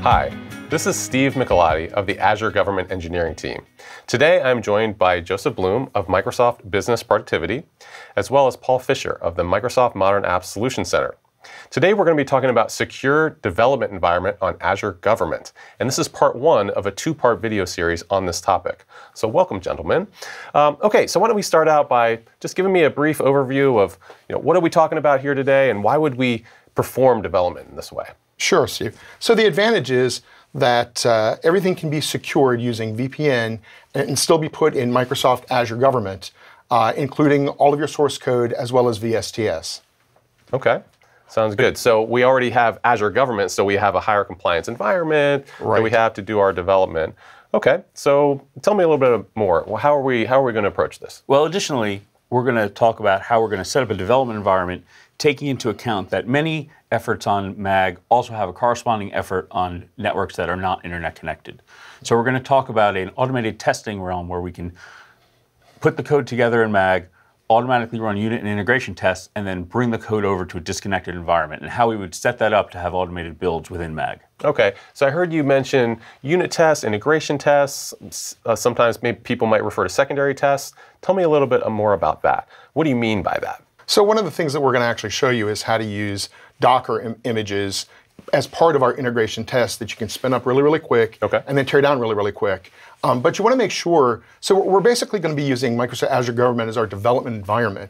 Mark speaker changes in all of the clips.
Speaker 1: Hi, this is Steve Michelotti of the Azure Government Engineering team. Today I'm joined by Joseph Bloom of Microsoft Business Productivity, as well as Paul Fisher of the Microsoft Modern Apps Solutions Center. Today we're going to be talking about secure development environment on Azure Government, and this is part one of a two-part video series on this topic. So welcome, gentlemen. Okay, so why don't we start out by just giving me a brief overview of what are we talking about here today, and why would we perform development in this way?
Speaker 2: Sure, Steve. So the advantage is that everything can be secured using VPN and still be put in Microsoft Azure Government, including all of your source code as well as VSTS.
Speaker 1: Okay, sounds good. So we already have Azure Government, so we have a higher compliance environment that we have to do our development. Okay, so tell me a little bit more. Well, how are we going to approach this?
Speaker 3: Well, additionally, we're going to talk about how we're going to set up a development environment, taking into account that many efforts on MAG also have a corresponding effort on networks that are not internet connected. So we're going to talk about an automated testing realm where we can put the code together in MAG, automatically run unit and integration tests, and then bring the code over to a disconnected environment, and how we would set that up to have automated builds within MAG.
Speaker 1: Okay, so I heard you mention unit tests, integration tests. Sometimes maybe people might refer to secondary tests. Tell me a little bit more about that. What do you mean by that?
Speaker 2: So one of the things that we're going to actually show you is how to use Docker images as part of our integration test that you can spin up really, really quick and then tear down really, really quick. But you want to make sure, so we're basically going to be using Microsoft Azure Government as our development environment.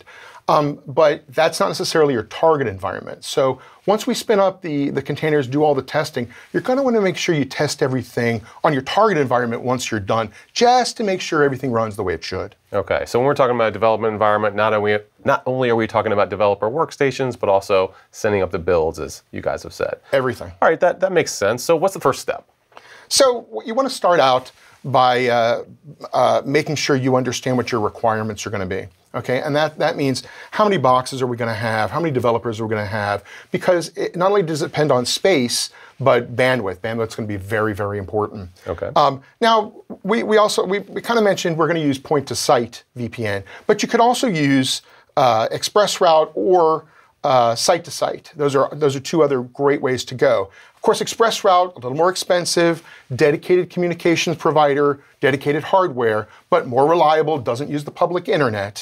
Speaker 2: But that's not necessarily your target environment. So once we spin up the containers, do all the testing, you're going to want to make sure you test everything on your target environment once you're done, just to make sure everything runs the way it should.
Speaker 1: Okay, so when we're talking about a development environment, not only are we talking about developer workstations, but also sending up the builds, as you guys have said.
Speaker 2: Everything.
Speaker 1: All right, that makes sense. So what's the first step?
Speaker 2: So you want to start out by making sure you understand what your requirements are going to be. Okay, and that means how many boxes are we going to have, how many developers are we going to have, because not only does it depend on space, but bandwidth. Bandwidth's going to be very, very important. Okay. Now, we kind of mentioned we're going to use point-to-site VPN, but you could also use ExpressRoute or site-to-site. Those are two other great ways to go. Of course, ExpressRoute, a little more expensive, dedicated communications provider, dedicated hardware, but more reliable, doesn't use the public internet.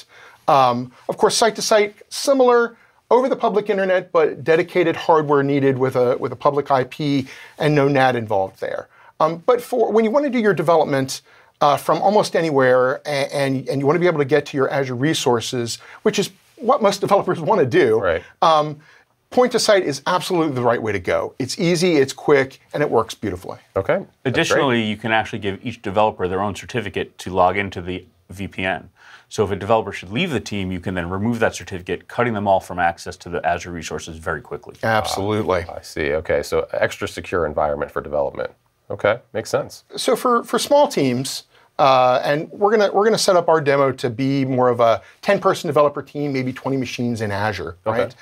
Speaker 2: Of course, site-to-site, similar, over the public internet, but dedicated hardware needed with a public IP and no NAT involved there. But for when you want to do your development from almost anywhere and you want to be able to get to your Azure resources, which is what most developers want to do, right. Point-to-site is absolutely the right way to go. It's easy, it's quick, and it works beautifully.
Speaker 1: Okay.
Speaker 3: Additionally, you can actually give each developer their own certificate to log into the VPN. So if a developer should leave the team, you can then remove that certificate, cutting them off from access to the Azure resources very quickly.
Speaker 2: Absolutely.
Speaker 1: I see. Okay, so extra secure environment for development. Okay, makes sense.
Speaker 2: So for small teams, and we're gonna set up our demo to be more of a 10-person developer team, maybe 20 machines in Azure, right?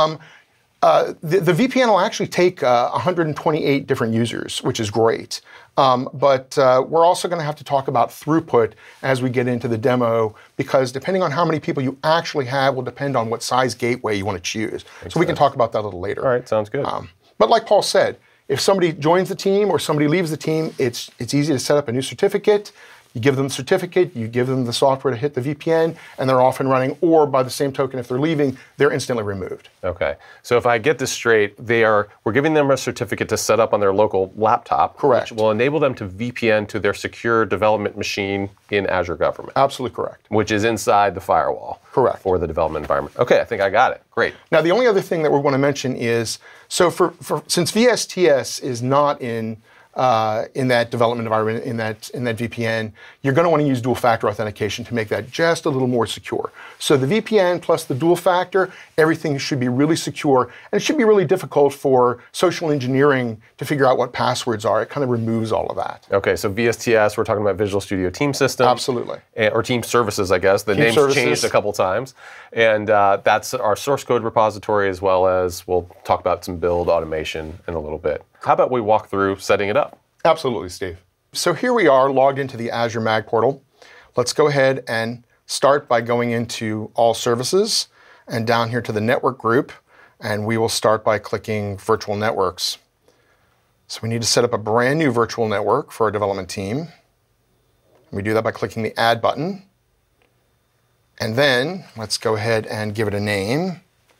Speaker 2: The VPN will actually take 128 different users, which is great. But we're also going to have to talk about throughput as we get into the demo, because depending on how many people you actually have will depend on what size gateway you want to choose. So we can talk about that a little later.
Speaker 1: All right, sounds good.
Speaker 2: But like Paul said, if somebody joins the team or somebody leaves the team, it's easy to set up a new certificate. You give them the certificate, you give them the software to hit the VPN, and they're off and running. Or by the same token, if they're leaving, they're instantly removed.
Speaker 1: Okay. So if I get this straight, we're giving them a certificate to set up on their local laptop.
Speaker 2: Correct.
Speaker 1: Which will enable them to VPN to their secure development machine in Azure Government.
Speaker 2: Absolutely correct.
Speaker 1: Which is inside the firewall.
Speaker 2: Correct.
Speaker 1: For the development environment. Okay, I think I got it. Great.
Speaker 2: Now the only other thing that we want to mention is, so since VSTS is not in that development environment, in that VPN, you're going to want to use dual-factor authentication to make that just a little more secure. So the VPN plus the dual-factor, everything should be really secure, and it should be really difficult for social engineering to figure out what passwords are. It kind of removes all of that.
Speaker 1: Okay, so VSTS, we're talking about Visual Studio Team Systems.
Speaker 2: Absolutely.
Speaker 1: Or Team Services, I guess. The name's changed a couple times. And that's our source code repository, as well as we'll talk about some build automation in a little bit. How about we walk through setting it up?
Speaker 2: Absolutely, Steve. So here we are logged into the Azure MAG portal. Let's go ahead and start by going into All Services and down here to the Network group. And we will start by clicking Virtual Networks. So we need to set up a brand new virtual network for our development team. We do that by clicking the Add button. And then let's go ahead and give it a name.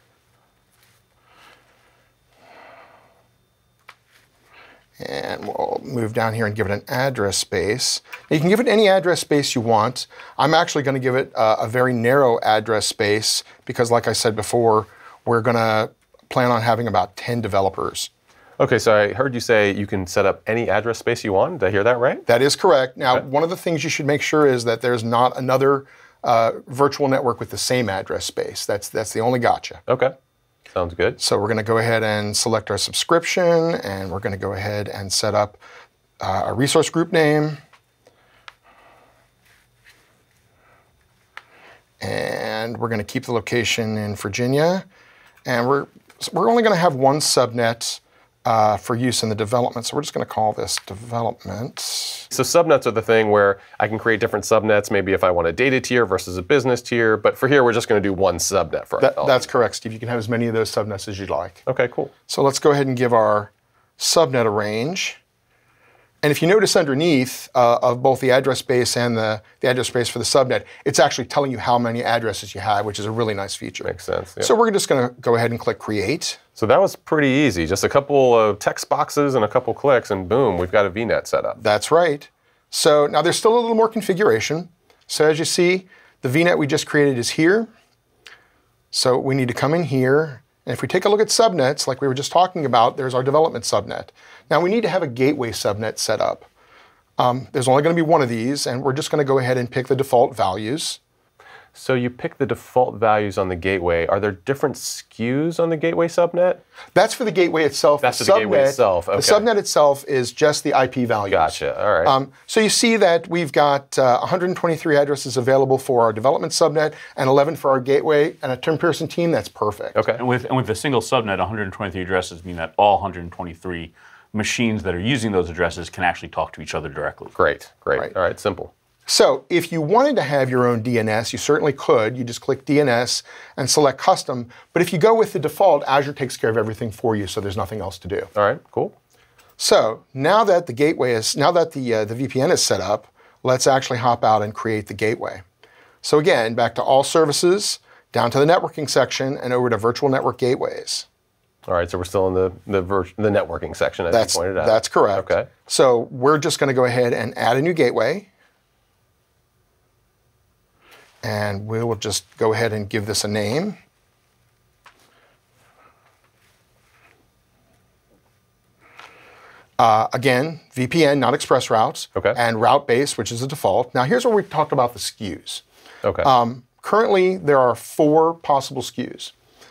Speaker 2: And we'll move down here and give it an address space. Now you can give it any address space you want. I'm actually going to give it a very narrow address space because, like I said before, we're going to plan on having about 10 developers.
Speaker 1: Okay, so I heard you say you can set up any address space you want. Did I hear that right?
Speaker 2: That is correct. Now, one of the things you should make sure is that there's not another virtual network with the same address space. That's the only gotcha.
Speaker 1: Okay, sounds good.
Speaker 2: So we're going to go ahead and select our subscription, and we're going to go ahead and set up a resource group name. And we're going to keep the location in Virginia. And we're only going to have one subnet for use in the development. So we're just going to call this development.
Speaker 1: So subnets are the thing where I can create different subnets, maybe if I want a data tier versus a business tier. But for here, we're just going to do one subnet for our
Speaker 2: That's correct, Steve. You can have as many of those subnets as you'd like.
Speaker 1: Okay, cool.
Speaker 2: So let's go ahead and give our subnet a range. And if you notice underneath of both the address space and the address space for the subnet, it's actually telling you how many addresses you have, which is a really nice feature.
Speaker 1: Makes sense. Yeah.
Speaker 2: So we're just going to go ahead and click Create.
Speaker 1: So that was pretty easy. Just a couple of text boxes and a couple clicks, and boom, we've got a VNet set up.
Speaker 2: That's right. So now there's still a little more configuration. So as you see, the VNet we just created is here. So we need to come in here. And if we take a look at subnets, like we were just talking about, there's our development subnet. Now we need to have a gateway subnet set up. There's only going to be one of these, and we're just going to go ahead and pick the default values.
Speaker 1: So you pick the default values on the gateway. Are there different SKUs on the gateway subnet?
Speaker 2: That's for the gateway itself.
Speaker 1: That's for the gateway itself. Okay.
Speaker 2: The subnet itself is just the IP values.
Speaker 1: Gotcha. All right.
Speaker 2: So you see that we've got 123 addresses available for our development subnet and 11 for our gateway, and a 10-person team. That's perfect.
Speaker 1: Okay.
Speaker 3: And with a single subnet, 123 addresses mean that all 123 machines that are using those addresses can actually talk to each other directly.
Speaker 1: Great.
Speaker 2: Right.
Speaker 1: All right, simple.
Speaker 2: So if you wanted to have your own DNS, you certainly could. You just click DNS and select custom. But if you go with the default, Azure takes care of everything for you, so there's nothing else to do.
Speaker 1: All right, cool.
Speaker 2: So now that the VPN is set up, let's actually hop out and create the gateway. So again, back to all services, down to the networking section, and over to virtual network gateways.
Speaker 1: All right, so we're still in the networking section, as you pointed out.
Speaker 2: That's correct.
Speaker 1: Okay.
Speaker 2: So we're just going to go ahead and add a new gateway. And we will just go ahead and give this a name. Again, VPN, not express routes,
Speaker 1: okay. And
Speaker 2: route-based, which is the default. Now here's where we talked about the SKUs.
Speaker 1: Okay.
Speaker 2: Currently, there are 4 possible SKUs.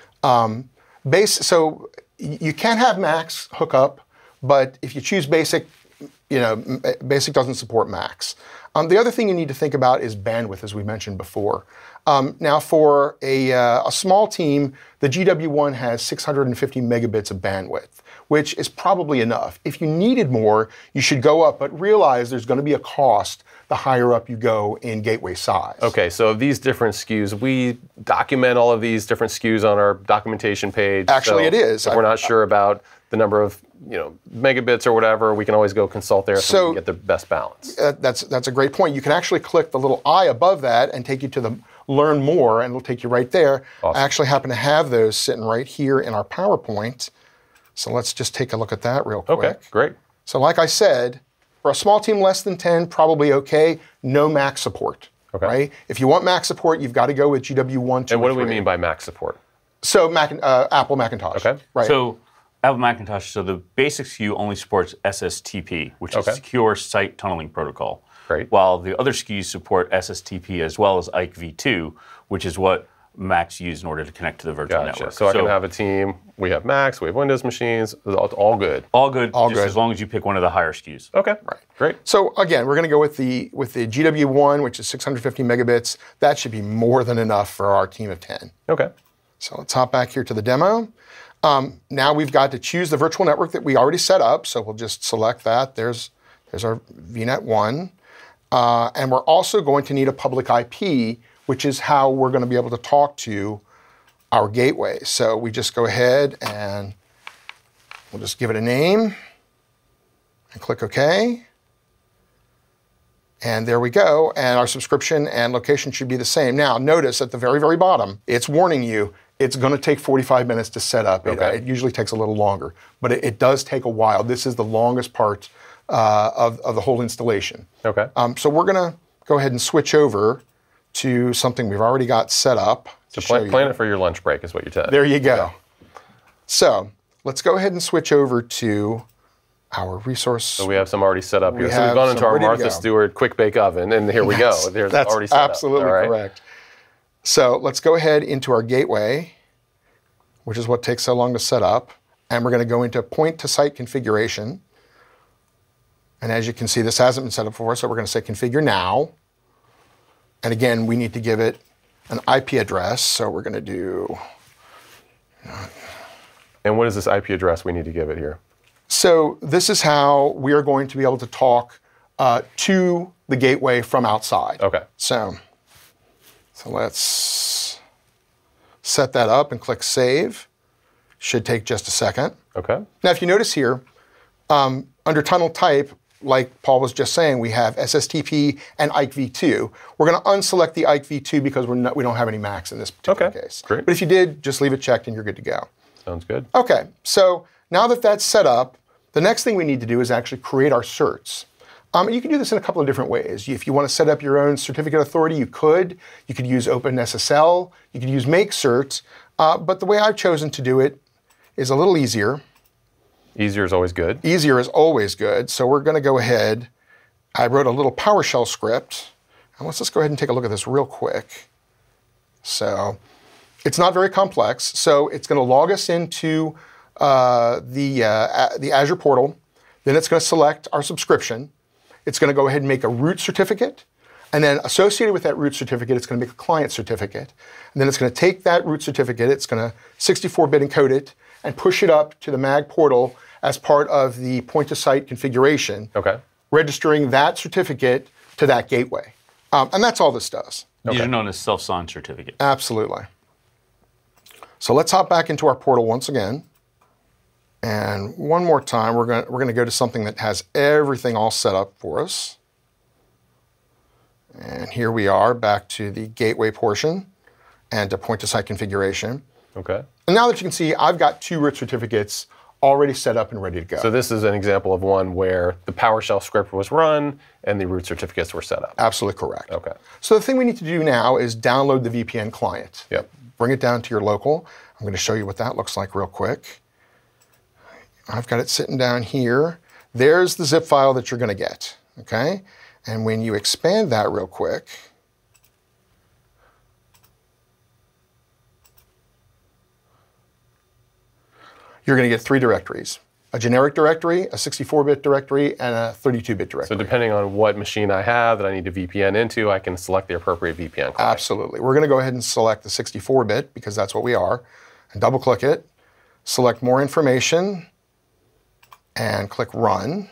Speaker 2: So you can have max hookup, but if you choose basic, basic doesn't support max. The other thing you need to think about is bandwidth, as we mentioned before. Now, for a small team, the GW1 has 650 megabits of bandwidth, which is probably enough. If you needed more, you should go up, but realize there's going to be a cost the higher up you go in gateway size.
Speaker 1: Okay, so these different SKUs, we document all of these different SKUs on our documentation page.
Speaker 2: Actually,
Speaker 1: so
Speaker 2: it is.
Speaker 1: If we're not sure about the number of megabits or whatever, we can always go consult there so we can get the best balance.
Speaker 2: That's a great point. You can actually click the little I above that and take you to the Learn More, and it'll take you right there.
Speaker 1: Awesome.
Speaker 2: I actually happen to have those sitting right here in our PowerPoint. So let's just take a look at that real quick.
Speaker 1: Okay, great.
Speaker 2: So like I said, for a small team less than 10, probably okay. No Mac support.
Speaker 1: Okay.
Speaker 2: Right? If you want Mac support, you've got to go with GW1, 2,
Speaker 1: And what do we
Speaker 2: 3.
Speaker 1: mean by Mac support?
Speaker 2: So Apple Macintosh.
Speaker 1: Okay.
Speaker 2: Right.
Speaker 3: So Apple Macintosh, so the basic SKU only supports SSTP, which is Secure Site Tunneling Protocol.
Speaker 1: Great.
Speaker 3: While the other SKUs support SSTP as well as IKE v2, which is what Macs use in order to connect to the virtual network.
Speaker 1: So I can have a team, we have Macs, we have Windows machines, it's all good.
Speaker 3: All good, as long as you pick one of the higher SKUs.
Speaker 1: Okay,
Speaker 2: right.
Speaker 1: Great.
Speaker 2: So again, we're going to go with the GW1, which is 650 megabits. That should be more than enough for our team of 10.
Speaker 1: Okay.
Speaker 2: So let's hop back here to the demo. Now we've got to choose the virtual network that we already set up. So we'll just select that. There's our VNet 1. And we're also going to need a public IP, which is how we're going to be able to talk to our gateway. So we just go ahead and we'll just give it a name. and click OK. And there we go. And our subscription and location should be the same. Now, notice at the very, very bottom, it's warning you it's going to take 45 minutes to set up.
Speaker 1: Okay.
Speaker 2: It usually takes a little longer, but it does take a while. This is the longest part of the whole installation.
Speaker 1: Okay.
Speaker 2: So we're going to go ahead and switch over to something we've already got set up.
Speaker 1: So plan it for your lunch break is what you're telling me.
Speaker 2: There you go. So let's go ahead and switch over to our resource.
Speaker 1: So we have some already set up here. So we've
Speaker 2: have
Speaker 1: gone into
Speaker 2: some
Speaker 1: our
Speaker 2: ready to
Speaker 1: Martha
Speaker 2: go.
Speaker 1: Stewart quick bake oven, and here we go. There's
Speaker 2: That's
Speaker 1: already set
Speaker 2: absolutely
Speaker 1: up. All right.
Speaker 2: correct. So let's go ahead into our gateway, which is what takes so long to set up. And we're going to go into point-to-site configuration. And as you can see, this hasn't been set up before, so we're going to say configure now. And again, we need to give it an IP address, so we're going to do...
Speaker 1: And what is this IP address we need to give it here?
Speaker 2: So this is how we are going to be able to talk to the gateway from outside.
Speaker 1: Okay.
Speaker 2: So let's set that up and click Save. Should take just a second.
Speaker 1: Okay.
Speaker 2: Now, if you notice here, under tunnel type, like Paul was just saying, we have SSTP and IKE v2. We're going to unselect the IKE v2 because we don't have any Macs in this particular case.
Speaker 1: Great.
Speaker 2: But if you did, just leave it checked and you're good to go.
Speaker 1: Sounds good.
Speaker 2: Okay, so now that that's set up, the next thing we need to do is actually create our certs. You can do this in a couple of different ways. If you want to set up your own certificate authority, you could. You could use OpenSSL. You could use make certs. But the way I've chosen to do it is a little easier.
Speaker 1: Easier is always good.
Speaker 2: Easier is always good. So we're going to go ahead. I wrote a little PowerShell script. And let's just go ahead and take a look at this real quick. So it's not very complex. So it's going to log us into the Azure portal. Then it's going to select our subscription. It's going to go ahead and make a root certificate. And then associated with that root certificate, it's going to make a client certificate. And then it's going to take that root certificate, it's going to 64-bit encode it, and push it up to the MAG portal as part of the point-to-site configuration,
Speaker 1: Okay.
Speaker 2: registering that certificate to that gateway. And that's all this does.
Speaker 3: These are known as self-signed certificates.
Speaker 2: Absolutely. So let's hop back into our portal once again. And one more time, we're going to go to something that has everything all set up for us. And here we are back to the gateway portion and to point-to-site configuration.
Speaker 1: Okay.
Speaker 2: And now that you can see, I've got 2 root certificates already set up and ready to go.
Speaker 1: So this is an example of one where the PowerShell script was run and the root certificates were set up.
Speaker 2: Absolutely correct.
Speaker 1: Okay.
Speaker 2: So the thing we need to do now is download the VPN client.
Speaker 1: Yep.
Speaker 2: Bring it down to your local. I'm going to show you what that looks like real quick. I've got it sitting down here. There's the zip file that you're going to get, okay? And when you expand that real quick, you're going to get 3 directories. A generic directory, a 64-bit directory, and a 32-bit directory.
Speaker 1: So depending on what machine I have that I need to VPN into, I can select the appropriate VPN client.
Speaker 2: Absolutely. We're going to go ahead and select the 64-bit because that's what we are, and double-click it, select more information, and click Run.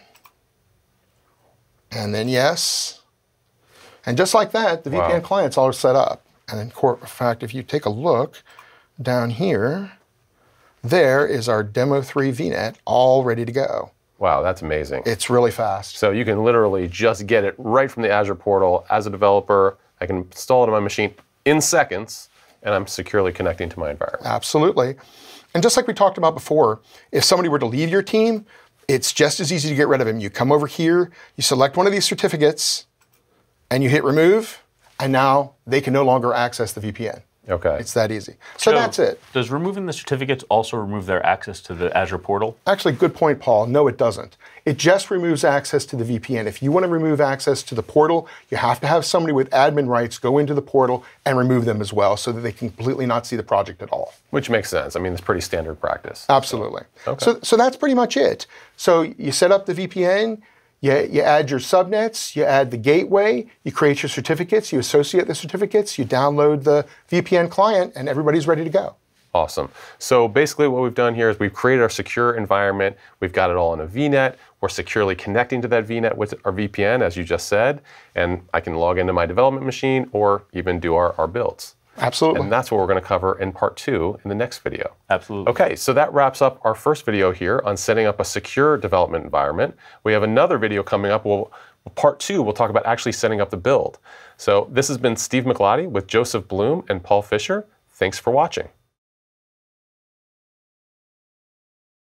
Speaker 2: And then Yes. And just like that, the VPN client's all set up. And in fact, if you take a look down here, there is our Demo 3 VNet all ready to go.
Speaker 1: Wow, that's amazing.
Speaker 2: It's really fast.
Speaker 1: So you can literally just get it right from the Azure portal. As a developer, I can install it on my machine in seconds, and I'm securely connecting to my environment.
Speaker 2: Absolutely. And just like we talked about before, if somebody were to leave your team, it's just as easy to get rid of him. You come over here, you select one of these certificates, and you hit remove, and now they can no longer access the VPN.
Speaker 1: Okay.
Speaker 2: It's that easy. So that's it.
Speaker 3: Does removing the certificates also remove their access to the Azure portal?
Speaker 2: Actually, good point, Paul. No, it doesn't. It just removes access to the VPN. If you want to remove access to the portal, you have to have somebody with admin rights go into the portal and remove them as well so that they can completely not see the project at all.
Speaker 1: Which makes sense. I mean, it's pretty standard practice.
Speaker 2: Absolutely.
Speaker 1: Okay.
Speaker 2: So that's pretty much it. So you set up the VPN, you add your subnets, you add the gateway, you create your certificates, you associate the certificates, you download the VPN client, and everybody's ready to go.
Speaker 1: Awesome. So basically what we've done here is we've created our secure environment. We've got it all in a VNet. We're securely connecting to that VNet with our VPN, as you just said, and I can log into my development machine or even do our builds.
Speaker 2: Absolutely.
Speaker 1: And that's what we're going to cover in part 2 in the next video.
Speaker 3: Absolutely.
Speaker 1: Okay, so that wraps up our first video here on setting up a secure development environment. We have another video coming up. Part 2, we'll talk about actually setting up the build. So this has been Steve Michelotti with Joseph Bloom and Paul Fisher. Thanks for watching.